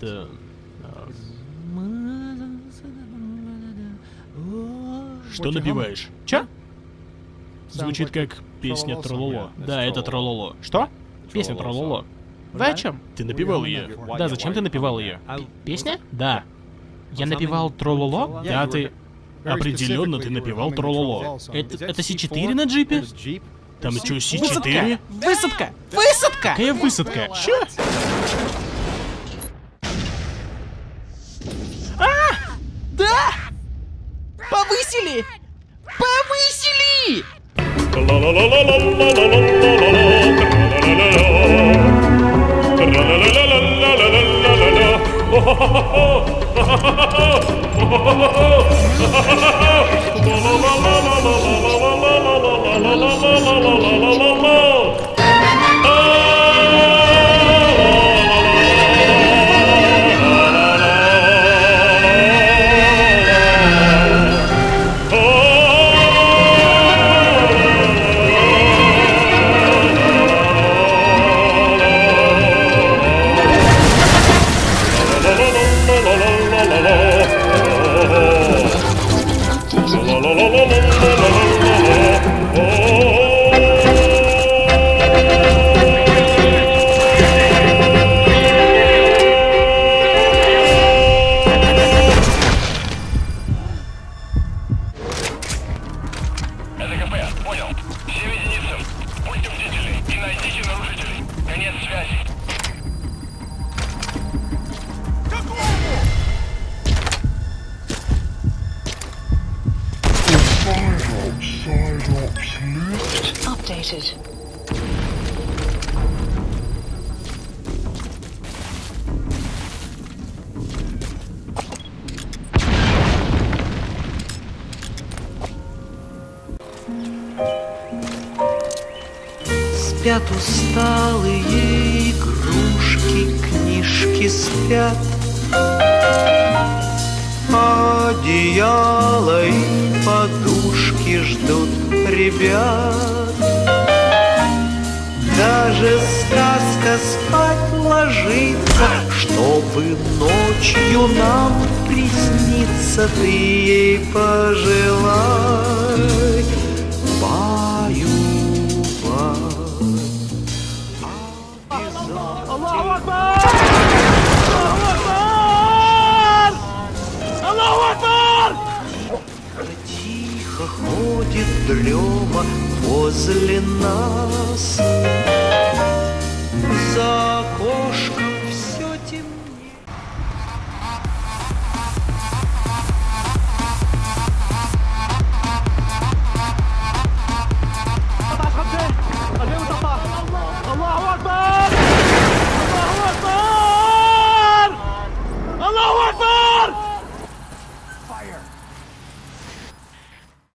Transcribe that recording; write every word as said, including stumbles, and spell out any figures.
это... Что напеваешь? Чё? Звучит как песня Трололо. Да, это Трололо. Что? Песня Трололо. Вы о чем? Ты напевал ее. Да, зачем ты напевал ее? Песня? Да. Я напевал Трололо? Да, ты... Определенно ты напевал Трололо. Это, это Си четыре на джипе? Там что, Си четыре? Высадка! Высадка! Какая высадка? Чё? А! Да! Повысили! Повысили! Updated. Спят усталые игрушки, книжки спят, одеяло и подушки ждут ребят. Даже сказка спать ложится, чтобы ночью нам присниться. Ты ей пожелай, баю-бай. Аллаху Акбар! Аллаху Акбар! Тихо ходит дрема возле нас.